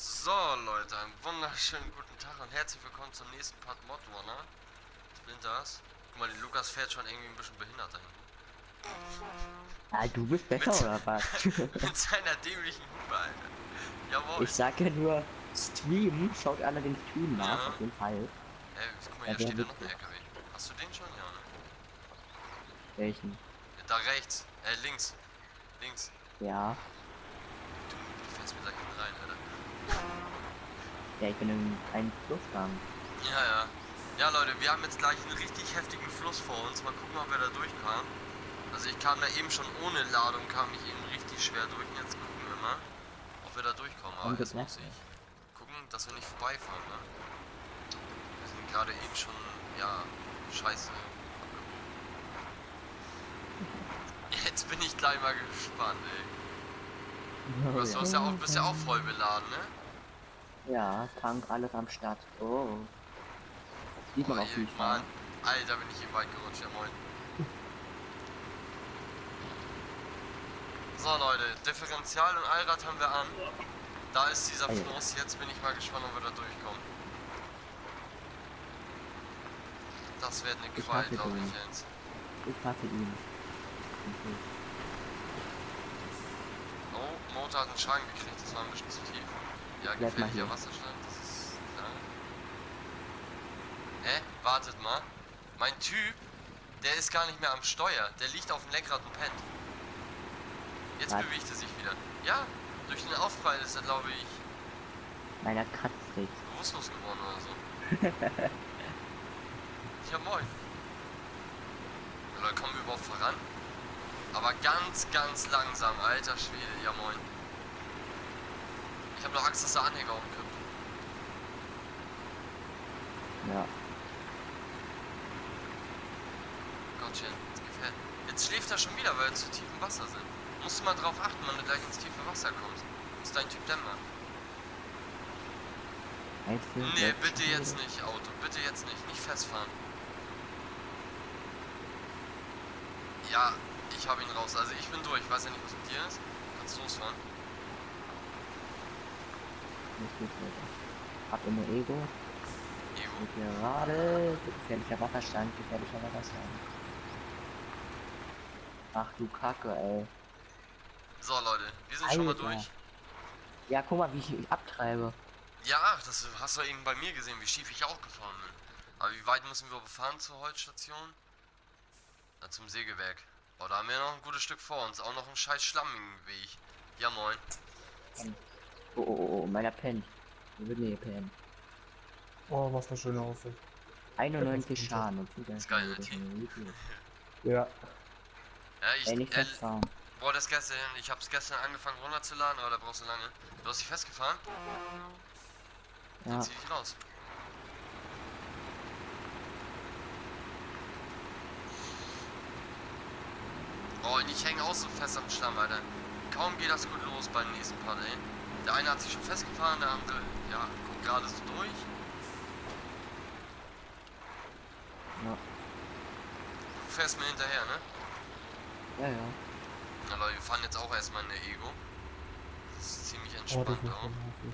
So Leute, einen wunderschönen guten Tag und herzlich willkommen zum nächsten Part Modrunner. Splinters. Guck mal, der Lukas fährt schon irgendwie ein bisschen behindert da hinten. Ah, du bist besser Mit, oder was? mit seiner dämlichen Hupe, Alter. Jawohl. Ich sag ja nur, Stream, schaut alle den Stream nach, Ja. auf jeden Fall. Guck mal, Er hier wäre steht da noch ein witzig. LKW. Hast du den schon? Ja, ne? Welchen? Ja, da rechts. Links. Links. Ja. Du fährst mir da hinten rein, Alter. Ja, ich bin in einem Flussgang. Ja, ja. Ja, Leute, wir haben jetzt gleich einen richtig heftigen Fluss vor uns. Mal gucken, ob wir da durchkamen. Also ich kam da eben schon ohne Ladung, kam ich eben richtig schwer durch. Und jetzt gucken wir mal, ob wir da durchkommen. Aber Und erst muss Blätter. ich gucken, dass wir nicht vorbeifahren, ne? Wir sind gerade eben schon, ja, scheiße. Jetzt bin ich gleich mal gespannt, ey. Du hast ja auch, bist ja auch voll beladen, ne? Ja, Tank, alles am Start. Oh. Sieht man Oh, auch hier, viel Mann. fahren. Alter, bin ich hier weit gerutscht, ja moin. So Leute, Differential und Allrad haben wir an. Da ist dieser Alter. Fluss, jetzt bin ich mal gespannt, ob wir da durchkommen. Das wird eine Ich Qual, hasse glaube den. ich jetzt. Ich hasse ihn. Okay. Oh, Motor hat einen Schaden gekriegt, das war ein bisschen zu tief. Ja, Bleib mal gefährlicher hier. Wasserstand, das ist klar. Wartet mal. Mein Typ, der ist gar nicht mehr am Steuer, der liegt auf dem Lenkrad und pennt. Jetzt Was? bewegt er sich wieder. Ja, durch den Aufprall ist er, glaube ich, Meiner kratzt sich. bewusstlos geworden oder so. Ja, moin. Oder kommen wir überhaupt voran? Aber ganz, ganz langsam, alter Schwede, ja moin. Ich habe noch Angst, dass der Anhänger umkippt. Ja. Gottchen, das gefällt. Jetzt schläft er schon wieder, weil wir zu tief im Wasser sind. Musst du mal drauf achten, wenn du gleich ins tiefe Wasser kommst. Ist dein Typ dämmer. Meinst du, Nee, jetzt bitte schon jetzt wieder? nicht, Auto. Bitte jetzt nicht. Nicht festfahren. Ja, ich habe ihn raus. Also ich bin durch. Ich weiß ja nicht, was mit dir ist. Kannst losfahren. Nicht gut, Leute. Habt ihr nur Ego? Ego. Und gerade gefährlicher Wasserstand, gefährlicher Wasserstand. Ach du Kacke, ey. So, Leute. Wir sind schon mal Alter. durch. Ja, guck mal, wie ich abtreibe. Ja, das hast du eben bei mir gesehen, wie schief ich auch gefahren bin. Aber wie weit müssen wir befahren zur Holzstation? Na, zum Sägewerk. Oh, da haben wir noch ein gutes Stück vor uns. Auch noch einen scheiß schlammigen Weg. Ja, moin. Oh, oh, oh, meiner pennt. Wir würden hier pennen. Oh, was eine schöne Aussicht. 91 Schaden und tut Ist geil, ne, das T? Ja. Ja, Ey, nicht festfahren. boah, das gestern, ich hab's gestern angefangen runterzuladen, aber da brauchst du lange. Du hast dich festgefahren? Dann Ja, zieh dich raus. Oh, und ich hänge auch so fest am Schlamm, Alter. Kaum geht das gut los beim nächsten Part, ey. Der eine hat sich schon festgefahren, der andere, ja, guckt gerade so durch. ja, Du fährst mir hinterher, ne? ja, ja. Na Leute, wir fahren jetzt auch erstmal in der Ego. Das ist ziemlich Oh, das entspannt ist auch. schön Aussicht.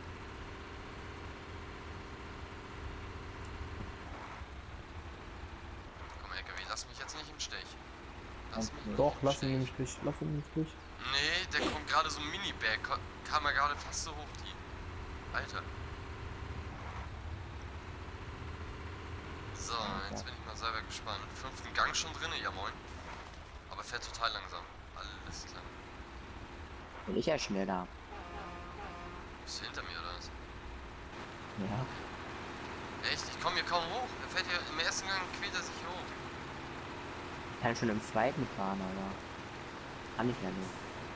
Komm, LKW, lass mich jetzt nicht im Stich. Lass mich Okay. nicht Doch, im lass ihn Stich. nicht durch. Lass ihn nicht durch. Nee, der kommt gerade so ein Mini-Berg. Kam er gerade fast so hoch, die. Alter. So, jetzt bin ich mal selber gespannt. Fünften Gang schon drin, ja moin. Aber fährt total langsam. Alles klar. Bin ich ja schneller. Bist du hinter mir oder was? Ja. Echt? Ich komme hier kaum hoch. Er fährt hier im ersten Gang, quält er sich hier hoch. Kann schon im zweiten fahren, aber. Kann ich ja nicht.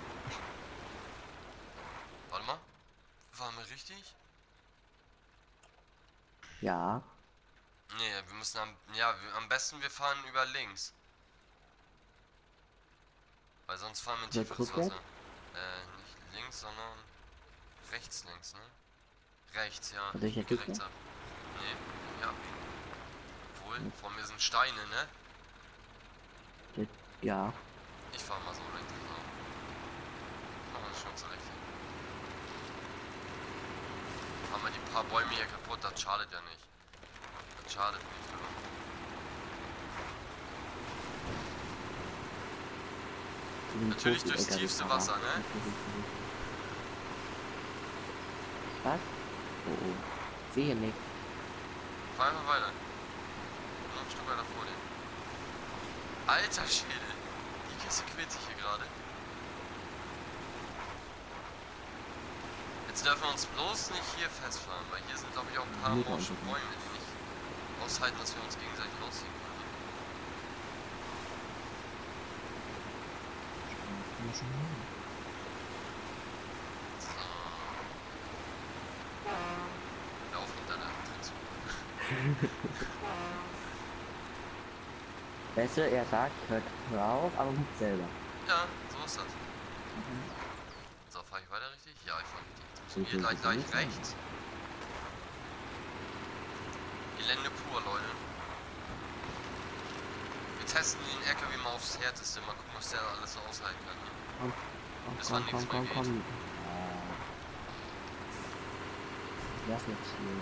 Warte mal. Waren wir richtig? Ja. Nee, wir müssen am besten wir fahren über links. Weil sonst fahren wir in So, tieferes guck jetzt. Wasser. Nicht links, sondern rechts, ne? Rechts, ja. Also ich biege jetzt rechts hier? ab. Nee, ja. Obwohl, vor mir sind Steine, ne? Ja. Ich fahr mal so rechts. So. Mach mal schon zurecht. paar Bäume hier kaputt, das schadet ja nicht. Das schadet nicht, oder? Natürlich durchs tiefste Wasser, ne? Was? Oh, oh. Sehe nicht. Fahr einfach weiter. Noch ein Stück weiter vor dir. Alter Schwede. Die Kiste quält sich hier gerade. Jetzt dürfen wir uns bloß nicht hier festfahren, weil hier sind, glaube ich, auch ein paar morsche Bäume, die nicht aushalten, dass wir uns gegenseitig rausziehen können. So. Lauf hinter der Tritt zu. Weißt du, er sagt, hör auf, aber gut selber. Ja, so ist das. So, fahre ich weiter richtig? Ja, ich fahre richtig. Hier gleich rechts. Gelände pur, Leute. Wir testen den LKW mal aufs Härteste. Mal gucken, was der alles so aushalten kann. Ne? Bis wann nichts mehr geht. Lass jetzt hier.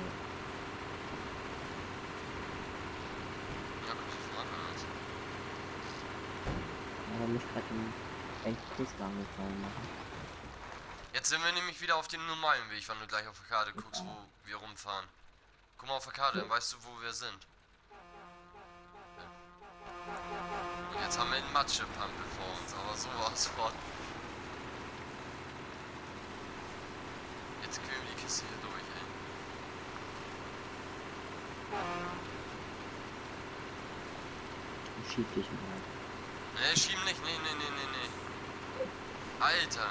Ja, guck dich voran an. Aber mich gerade einen Kuss angefallen machen. Jetzt sind wir nämlich wieder auf dem normalen Weg, wenn du gleich auf der Karte guckst, wo wir rumfahren. Guck mal auf der Karte, dann weißt du, wo wir sind. Und jetzt haben wir einen Matschepampel vor uns, aber sowas von. Jetzt können wir die Kiste hier durch, ey. Ich schieb dich mal. Ne, schieben nicht, nee. Alter.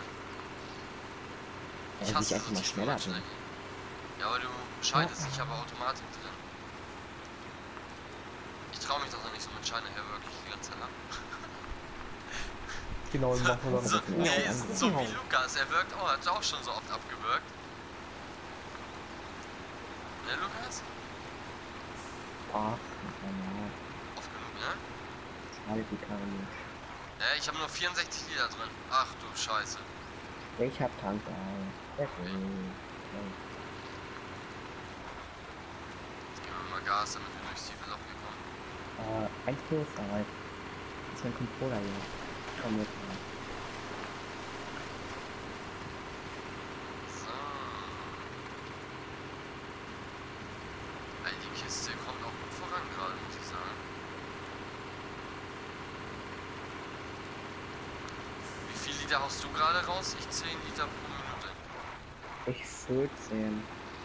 Ich hasse einfach mal schneller bin. Ja, aber du schaltest dich aber Automatik drin. Ich traue mich doch noch nicht so mit Scheine her wirklich die ganze Zeit ab. Genau, im machen wir So, dann. nee, so wie Lukas, er wirkt auch, hat auch schon so oft abgewirkt. Ne, Lukas? Ach, normal. Oft genug, ne? Schade die Karre nicht. Ich habe nur 64 Liter drin. Ach du Scheiße. Ich hab Tank da. Jetzt geben wir mal Gas, damit wir durchs tiefe Loch hier kommen. 1 plus, aber das ist mein Controller hier. Komm jetzt mal. So. Die Kiste kommt auch gut voran gerade, muss ich sagen. Wie viel Liter haust du gerade raus? Ich 10 Liter pro Minute. Ich 14.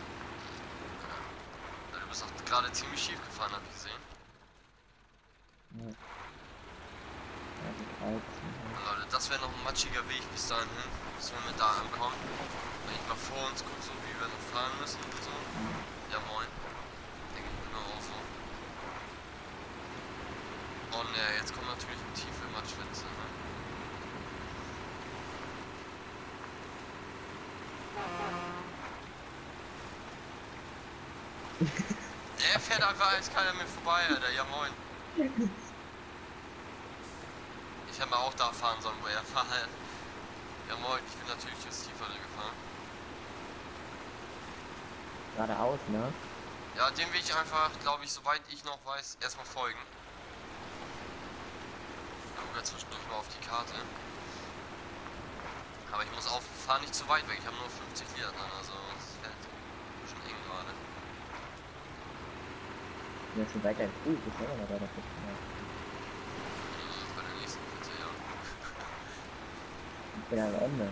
Ja, du bist auch gerade ziemlich schief gefahren, hab ich gesehen. Ja. Also 13. Leute, das wäre noch ein matschiger Weg bis dahin hin, bis wir mit da ankommen. Wenn ich mal vor uns gucke, so wie wir noch fahren müssen und so. Ja moin. Denke ich mir auch so. Und ja, jetzt kommt natürlich ein tiefe Matschwitze, ne? Der fährt einfach als keiner mir vorbei, Alter. Ja moin. Ich hätte mal auch da fahren sollen, wo er fährt. Ja moin, ich bin natürlich das Tiefere gefahren. Geradeaus, ne? Ja, dem will ich einfach, glaube ich, soweit ich noch weiß, erstmal folgen. Ich gucke zwischendurch mal auf die Karte. Aber ich muss fahr nicht zu weit weg, ich habe nur 50 Liter dran, also es fällt schon eng gerade. Ja, schon weiter im Fuß, ist ja noch weiter. Bei der nächsten Kette, ja. Ich bin am Ende.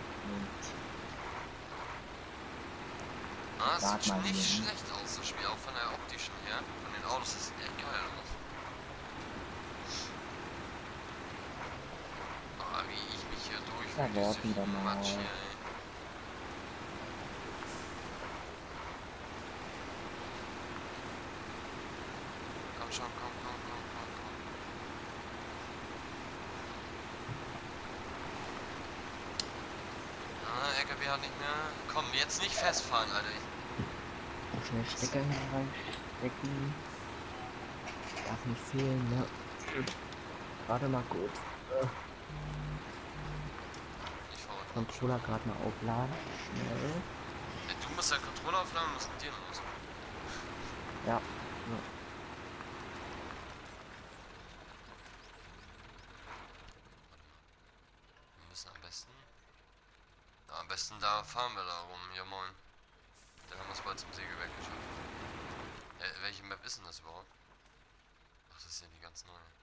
Ah, es Wart sieht mal nicht hier, ne? schlecht aus, das Spiel, auch von der optischen her. Von den Autos, das sieht echt geil aus. Ah, wie ich mich hier Da warten wir durch mal. Matsch hier, ey. Komm schon, komm. LKW hat nicht mehr. Komm, jetzt nicht festfahren, Alter. Schnell Stecker reinstecken. Darf nicht fehlen, ne? Warte mal kurz. Ich fahr Controller gerade mal aufladen. Schnell. Du Du musst ja Controller aufladen, was ist mit dir los? Ja. Ja. Wir müssen am besten da fahren wir da rum, ja moin. Dann haben wir es bald zum Sägewerk geschafft. Welche Map ist denn das überhaupt? Ach, das ist ja die ganz neue.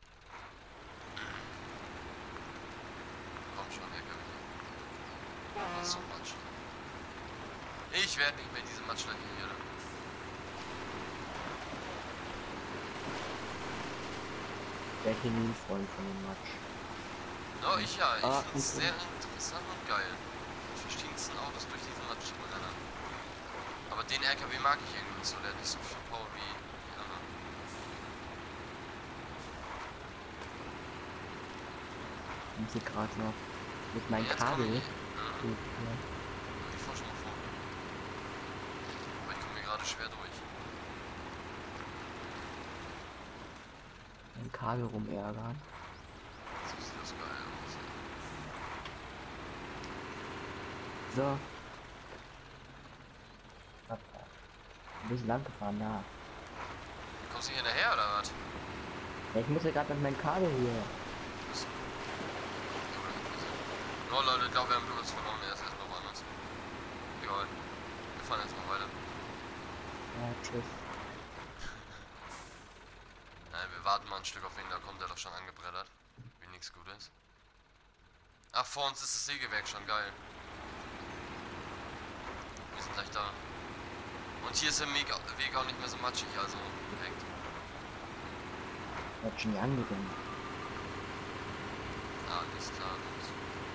Komm schon, LKW. Was ist so Matsch? Ich werde nicht mehr diese Matsch hier. Der hier nie ein Freund von dem Matsch. Oh, ich ja. Ich Ah, finde es und- sehr interessant und geil. Die verschiedensten Autos durch diesen Matsch zu rennen. Aber den LKW mag ich irgendwie nicht so. Der hat nicht so viel Power wie die anderen. Und hier gerade noch mit meinem Jetzt kommen Kabel. die. Ja, Gut, ja. ich fahr schon mal vor. Aber ich komme hier gerade schwer durch. Mein Kabel rumärgern. So sieht das geil aus. So. Ein bisschen lang gefahren, ja. Kommst du hier hinterher oder was? Ja, ich muss ja gerade mit meinem Kabel hier. Oh Leute, ich glaube wir haben Louis verloren. Er ist erstmal woanders. Egal. Wir fahren jetzt mal weiter. Ja, tschüss. Nein, wir warten mal ein Stück auf ihn. Da kommt er doch schon angebrettert. Wie nichts Gutes. Ach, vor uns ist das Sägewerk schon, geil. Wir sind gleich da. Und hier ist der Weg auch nicht mehr so matschig, also perfekt. Hat schon nie angegangen. Alles klar. Gut.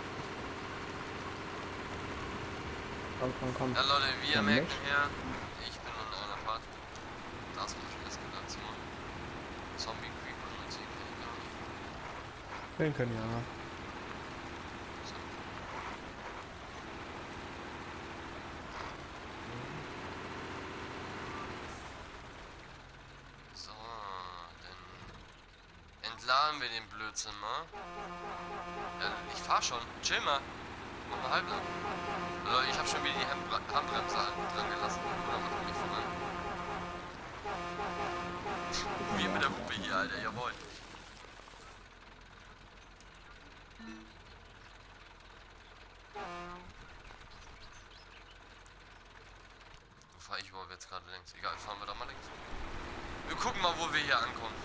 Komm. Ja Leute, wie ihr Komm merkt mit. nachher, ich bin in einer Fahrt. Das muss ich Eskalation. Zombie Creeper und so, kann ich gar nicht. Den kann ja. So. So, dann entladen wir den Blödsinn mal. Ja, ich fahr schon. Chill mal. Mach mal halblang. Leute, ich hab schon wieder die Handbremse dran gelassen. Oder macht mich voran. Wie mit der Hupe hier, Alter. Jawohl. Wo fahr ich überhaupt jetzt gerade links? Egal, fahren wir da mal links. Wir gucken mal, wo wir hier ankommen.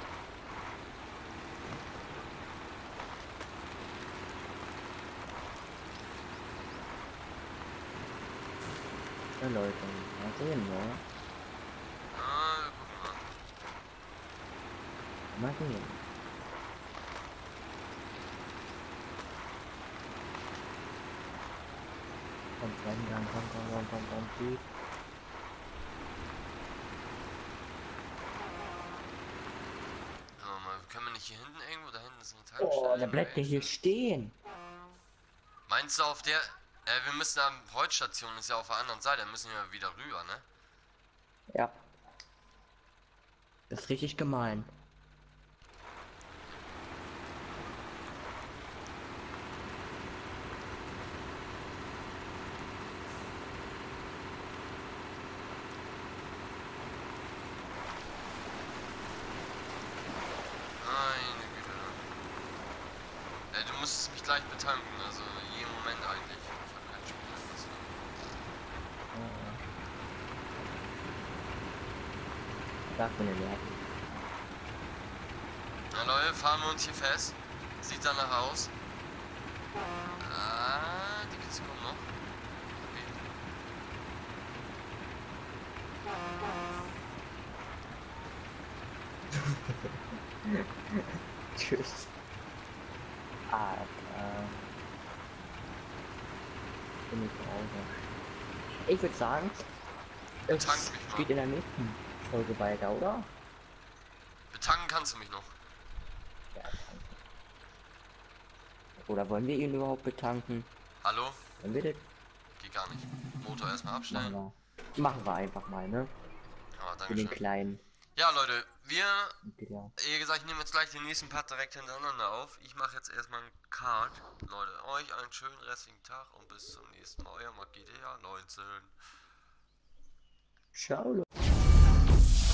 Ja, Leute. Mal sehen, ne? Wir gucken mal. Mal sehen. Komm, komm, Piep. Mal, können wir nicht hier hinten irgendwo? Da hinten ist eine Oh, Tankstelle. da bleibt der hier stehen. Meinst du auf der... wir müssen da... Holzstation ist ja auf der anderen Seite. Da müssen wir wieder rüber, ne? Ja. Das ist richtig gemein. Meine Güte. Du musstest mich gleich betanken. Also jeden Moment eigentlich. Ich hab keinen Spiel. Sag mir nicht. Na Leute, fahren wir uns hier fest. Sieht danach aus. Die Kiste kommt noch. Tschüss. Bin ich zu Hause. Ich würde sagen, es Betank mich mal. geht in der nächsten Folge weiter, oder? Betanken kannst du mich noch. Ja, danke. Oder wollen wir ihn überhaupt betanken? Hallo? Wollen wir das? Geht gar nicht. Motor erstmal abstellen. Machen wir einfach mal, ne? Ja, Für den danke schön. kleinen. Ja, Leute, wir... Ja. Wie gesagt, ich nehme jetzt gleich den nächsten Part direkt hintereinander auf. Ich mache jetzt erstmal einen Card. Leute, euch einen schönen restlichen Tag und bis zum nächsten Mal. Euer Magidea 19. Ciao. Leute.